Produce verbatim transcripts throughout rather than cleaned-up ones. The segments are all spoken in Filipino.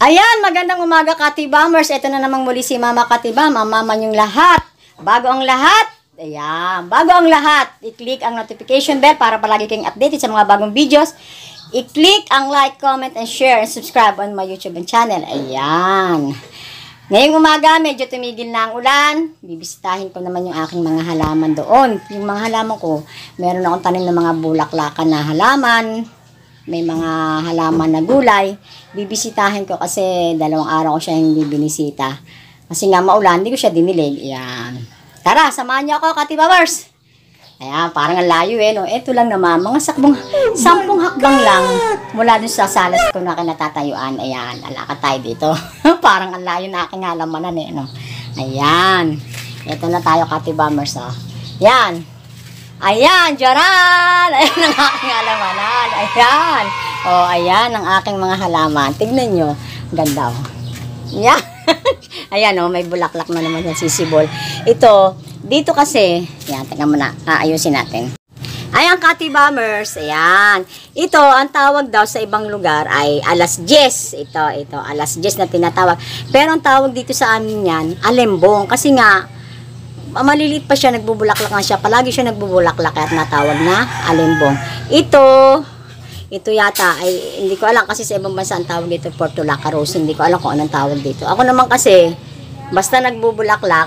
Ayan, magandang umaga Katibamers. Ito na namang muli si Mama Katibam, ang mama niyong lahat. Bago ang lahat, ayan, bago ang lahat, i-click ang notification bell para palagi kayong updated sa mga bagong videos. I-click ang like, comment, and share, and subscribe on my YouTube channel. Ayan. Ngayong umaga, medyo tumigil na ang ulan. Bibisitahin ko naman yung aking mga halaman doon. Yung mga halaman ko, meron akong tanim ng mga bulaklakan na halaman. May mga halaman na gulay. Bibisitahin ko kasi dalawang araw ko siya hindi binisita. Kasi nga maulan, hindi ko siya dinilig. Ayan. Tara, samahan niyo ako, Katibamers. Ayan, parang ang layo eh, no? Ito lang naman, mga sakbong, sampung hakbang lang mula dun sa salas ko na kinatatayuan. Ayan, alakad tayo dito. Parang ang layo na aking halamanan eh, no? Ayan. Ito na tayo, Katibamers, oh. Ayan. Ayan, jaran! Ayan ang aking halamanan. Ayan. O, oh, ayan ang aking mga halaman. Tignan nyo. Ganda, oh. Ayan. Ayan, oh, may bulaklak na naman yung sisibol. Ito, dito kasi, ayan, tingnan mo na. Aayusin natin. Ayan, Katibamers. Ayan. Ito, ang tawag daw sa ibang lugar ay alas diyes. Ito, ito, alas diyes na tinatawag. Pero ang tawag dito sa amin yan, alembong. Kasi nga, maliliit pa siya, nagbubulaklak nga siya. Palagi siya nagbubulaklak at natawag na alembong. Ito, ito yata, ay hindi ko alam kasi sa ibang bansa ang tawag dito, Portulaca Rose. Hindi ko alam kung anong tawag dito. Ako naman kasi, basta nagbubulaklak,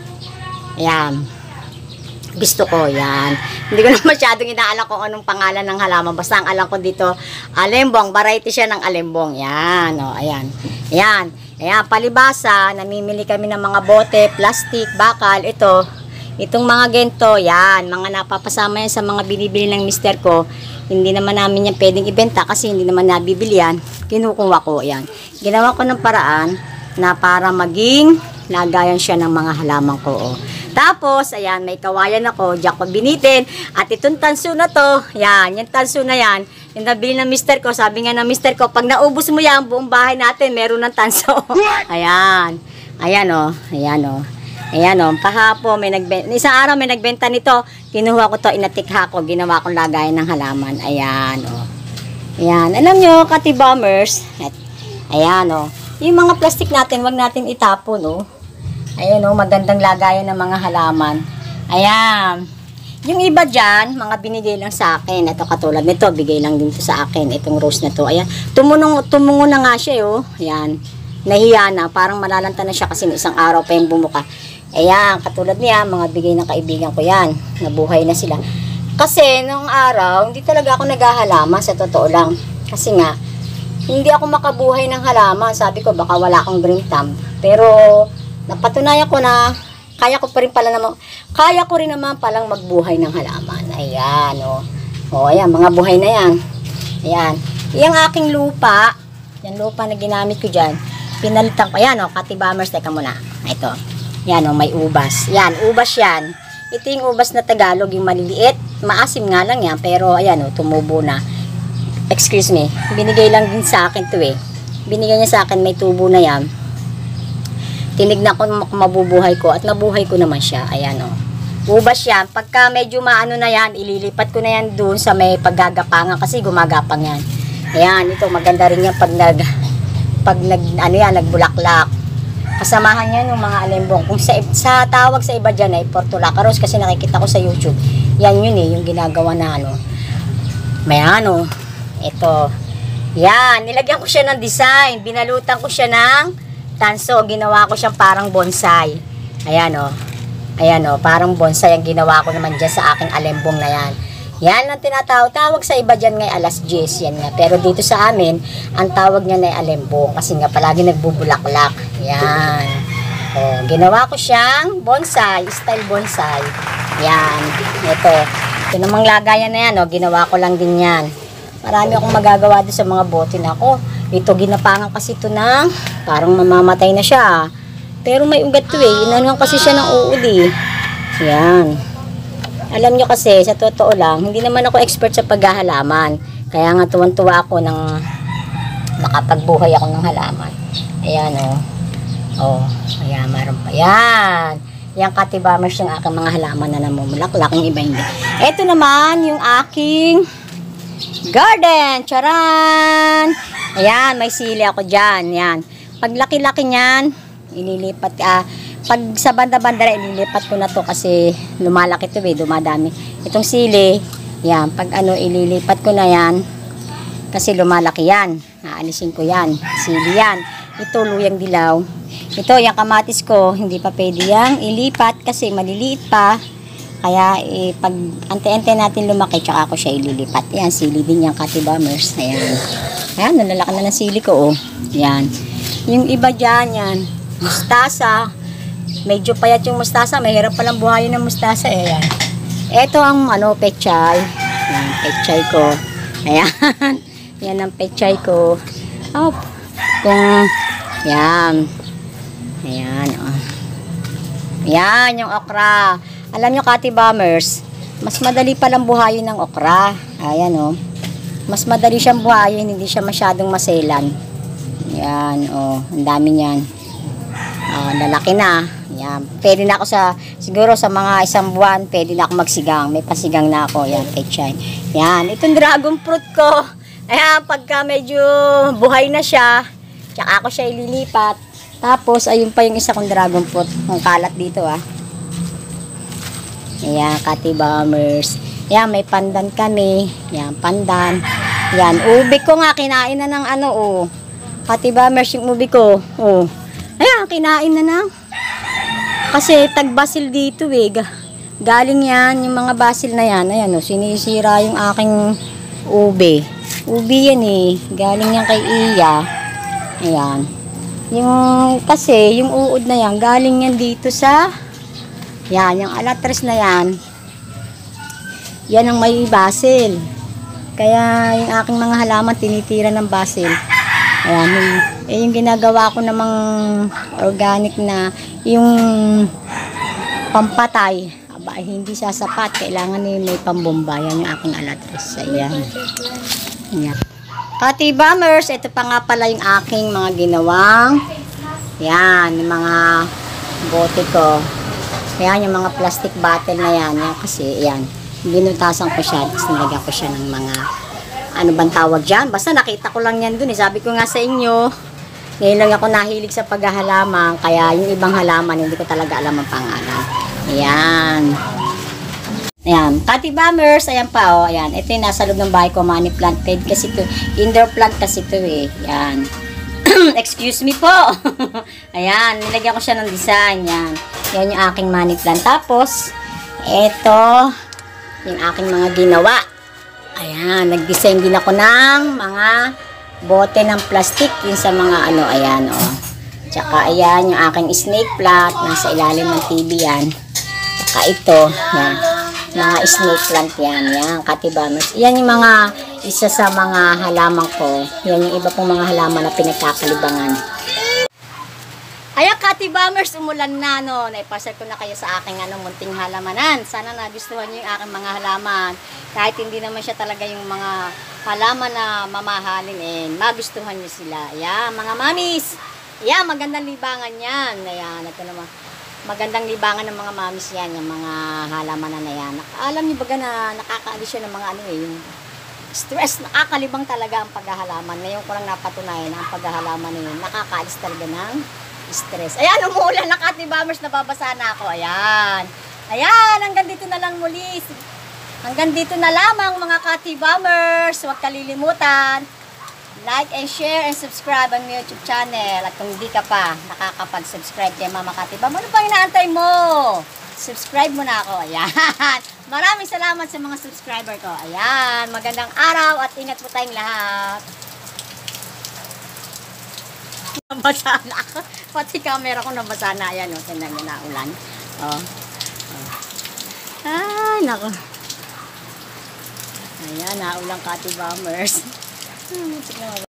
ayan, gusto ko, yan. Hindi ko na masyadong inaalam kung anong pangalan ng halaman. Basta ang alam ko dito, alembong, variety siya ng alembong. Yan, o, ayan. Ayan. Ayan, palibasa, namimili kami ng mga bote, plastic, bakal, ito, itong mga gento, yan, mga napapasama yan sa mga binibili ng mister ko. Hindi naman namin yan pwedeng ibenta kasi hindi naman nabibili yan. Kinukuha ko, yan. Ginawa ko ng paraan na para maging lagayan siya ng mga halaman ko, oh. Tapos, ayan, may kawayan ako, diyan ko binitin. At itong tanso na to, yan, yung tanso na yan, yung nabili ng mister ko, sabi nga ng mister ko, pag naubos mo yan, buong bahay natin, meron ng tanso. Ayan. Ayan, oh. Ayan, oh. Ayan, oh. Kahapon, may nagbenta, isang araw may nagbenta nito, kinuha ko to, inatikha ko, ginawa kong lagayan ng halaman. Ayan, oh. Ayan. Alam nyo, Katibamers, ayan, oh. Yung mga plastic natin, wag natin itapon, oh. Ayan, oh, magandang lagayan ng mga halaman. Ayan. Yung iba dyan, mga binigay lang sa akin. Ito katulad nito, bigay lang din to sa akin. Itong rose na to. Ayan. Tumunong, tumungo na nga siya, oh. Ayan. Nahiya na. Parang malalanta na siya kasi isang araw pa yung bumuka. Ayan. Katulad niya, mga bigay ng kaibigan ko yan. Nabuhay na sila. Kasi, nung araw, hindi talaga ako naghahalaman. Sa totoo lang. Kasi nga, hindi ako makabuhay ng halaman. Sabi ko, baka wala akong green thumb. Pero, napatunayan ko na kaya ko pa rin pala naman, kaya ko rin naman palang magbuhay ng halaman. Ayan, o. Oh. O, ayan, mga buhay na yan. Ayan. Yung aking lupa, yung lupa na ginamit ko dyan, pinalitan ko. Ayan, o, Katibamers, teka muna. Ito. Ayan, o, may ubas. Ayan, ubas yan. Ito yung ubas na Tagalog, yung maliliit. Maasim nga lang yan, pero ayan, o, tumubo na. Excuse me. Binigay lang din sa akin to eh. Binigay niya sa akin, may tubo na yan. Tinignan ko kung mabubuhay ko at nabuhay ko naman siya. Ayan, o. Ubas yan. Pagka medyo maano na yan, ililipat ko na yan doon sa may paggagapangan kasi gumagapang yan. Ayan, ito maganda rin yan pag nag, pag nag, ano yan, nagbulaklak. Kasamahan yan yung mga alembong. Kung sa, sa tawag sa iba dyan ay Portulaca Rose kasi nakikita ko sa YouTube. Yan yun eh, yung ginagawa na ano. May ano, ito. Yan, nilagyan ko siya ng design. Binalutan ko siya ng tanso, ginawa ko siyang parang bonsai. Ayan, o. Ayan, o. Parang bonsai ang ginawa ko naman dyan sa aking alembong na yan. Yan ang tinatawag. Tawag sa iba dyan ngay alas diyes. Yan nga. Pero dito sa amin, ang tawag niya na alembong. Kasi nga palagi nagbubulaklak. Yan. O. Ginawa ko siyang bonsai. Style bonsai. Yan. Ito. Ito namang lagayan na yan, o. Ginawa ko lang din yan. Marami akong magagawa doon sa mga bote na ako. Ito, ginapangan kasi ito ng parang mamamatay na siya. Pero may ugat to eh. Inanuhan kasi siya ng uod eh. Yan. Alam nyo kasi, sa totoo lang, hindi naman ako expert sa paghahalaman. Kaya nga tuwan-tuwa ako ng makapagbuhay ako ng halaman. Ayan o. Oh. Oh, ayan, meron pa. Yan. Yan, Katibamers, yung aking mga halaman na namumulaklak. Yung iba hindi. Ito naman, yung aking garden. Charan! Ayan, may sili ako dyan. Yan. Pag laki-laki niyan, ililipat, ah, pag sa banda-banda, ililipat ko na to kasi lumalaki to eh, dumadami. Itong sili, yan, pag ano, ililipat ko na yan kasi lumalaki yan. Aalisin ko yan. Sili yan. Ito, luyang dilaw. Ito, yung kamatis ko, hindi pa pwede yang ilipat kasi maliliit pa. Kaya, eh, pag ante-ante natin lumaki, tsaka ako siya ililipat. Yan, sili din yung Katibamers. Ayan. Ayan, nalalaki na ng sili ko, oh. Yan. Yung iba dyan, yan. Mustasa. Medyo payat yung mustasa. Mahirap palang buhayin ng mustasa, eh. Ayan. Ito ang, ano, pechay. Ayan, pechay ko. Ayan. Yan ang pechay ko. Oh, kung, yan. Ayan, oh. Yan, yung okra. Alam nyo, Katibamers, mas madali palang buhayin ng okra. Ayan, oh. Mas madali siyang buhayin, hindi siya masyadong maselan. Ayan, oh. Ang dami niyan. Oh, lalaki na. Ayan. Pwede na ako sa, siguro sa mga isang buwan, pwede na ako magsigang. May pasigang na ako. Ayan, pechay. Ayan, itong dragon fruit ko. Ayan, pagka medyo buhay na siya, tsaka ako siya ililipat. Tapos, ayun pa yung isa kong dragon fruit. Ang kalat dito, ah. Ayan, Katibamers. Ayan, may pandan kami. Ayan, pandan. Ayan, ubi ko nga, kinain na ng ano, oh. Katibamers, yung ubi ko. Oh. Ayan, kinain na ng. Kasi, tag-basil dito, eh. Galing yan, yung mga basil na yan. Ayan, oh, sinisira yung aking ubi. Ubi yan, eh. Galing yan kay Iya. Ayan. Yung, kasi, yung uod na yan, galing yan dito sa, yan, yung alatres na yan, yan ang may basil. Kaya, yung aking mga halaman, tinitira ng basil. Ayan, yung, eh, yung ginagawa ko namang organic na, yung pampatay, aba, hindi sasapat. Kailangan eh, may pambomba. Yan yung aking alatres. Ayan. Ayan. Katibamers, ito pa nga pala yung aking mga ginawang, yan, yung mga bote ko. Yan, yung mga plastic bottle na yan. Yan kasi, yan, binutasan ko siya, tapos nilagyan ko siya ng mga, ano bang tawag dyan? Basta nakita ko lang yan dun eh. Sabi ko nga sa inyo, ngayon lang ako nahilig sa paghahalaman, kaya yung ibang halaman, hindi ko talaga alam ang pangalan. Ayan. Ayan, Katibamers, ayan pa, oh, ayan. Ito yung nasa loob ng bahay ko, money plant. Pwede kasi ito, indoor plant kasi ito eh. Ayan. Excuse me po. Ayan, nilagyan ko siya ng design, yan. Yan yung aking money plant. Tapos, ito, yung aking mga ginawa. Ayan, nag-design din ako ng mga bote ng plastic, yun sa mga ano, ayan, oh. Tsaka, ayan, yung aking snake plant, nasa ilalim ng T V yan. Tsaka ito, yan. Mga snake plant yan, yan, Katibamers. Yan yung mga, isa sa mga halaman ko. Yan yung iba pong mga halaman na pinagkakalibangan. Ayan, Katibamers, umulan na, no. Naipasal ko na kayo sa aking ano, munting halamanan. Sana nagustuhan nyo yung aking mga halaman. Kahit hindi naman siya talaga yung mga halaman na mamahalin, eh, magustuhan nyo sila. Ayan, mga mamis. Ayan, magandang libangan yan. Ayan, ito naman. Magandang libangan ng mga mamis yan, yung mga halaman na yan. Alam niyo ba na nakakaalis siya ng mga ano eh, yung stress, nakakalibang talaga ang paghahalaman. Ngayon ko lang napatunayan na ang paghahalaman na yun, nakakaalis talaga ng stress. Ayan, umuulan na, Katibamers, nababasa na ako. Ayan. Ayan, hanggang dito na lang muli. Hanggang dito na lamang mga Katibamers. Huwag kalilimutan. Like and share and subscribe ang YouTube channel. At kung hindi ka pa nakakapag-subscribe kay Mama Katibam, ano pang inaantay mo? Subscribe mo na ako. Ayan. Maraming salamat sa mga subscriber ko. Ayan. Magandang araw at ingat po tayong lahat. Nabasa na ako. Pati camera ko nabasa na. Ayan o. Tingnan nyo na ulan. O. Oh. Ay, nako. Ayan, naulang Katibamers. Hmm,